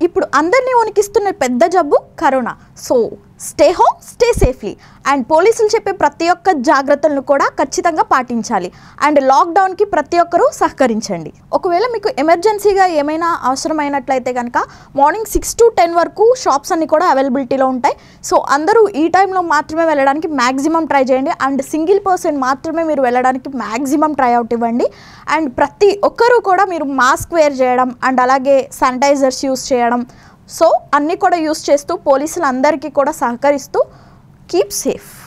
ఇప్పుడు అందరినీ వణికిస్తున్న పెద్ద జబ్బు corona. So stay home, stay safely. And పోలీసులు చెప్పే ప్రతి ఒక్క జాగ్రత్తలను కూడా ఖచ్చితంగా పాటించాలి. అండ్ లాక్డౌన్కి ప్రతి ఒక్కరూ సహకరించండి. ఒకవేళ మీకు ఎమర్జెన్సీగా ఏమైనా అవసరమైనట్లయితే కనుక మార్నింగ్ 6 to 10 వరకు షాప్స్ అన్నీ కూడా అవైలబిలిటీలో ఉంటాయి. సో అందరూ ఈ టైంలో మాత్రమే వెళ్ళడానికి మ్యాక్సిమం ట్రై చేయండి. అండ్ సింగిల్ పర్సన్ మాత్రమే మీరు వెళ్ళడానికి మ్యాక్సిమం ట్రై అవుట్ ఇవ్వండి. అండ్ ప్రతి ఒక్కరూ కూడా మీరు మాస్క్ వేర్ చేయడం అండ్ అలాగే శానిటైజర్స్ యూస్ చేయడం, సో అన్నీ కూడా యూస్ చేస్తూ పోలీసులందరికీ కూడా సహకరిస్తూ కీప్ సేఫ్.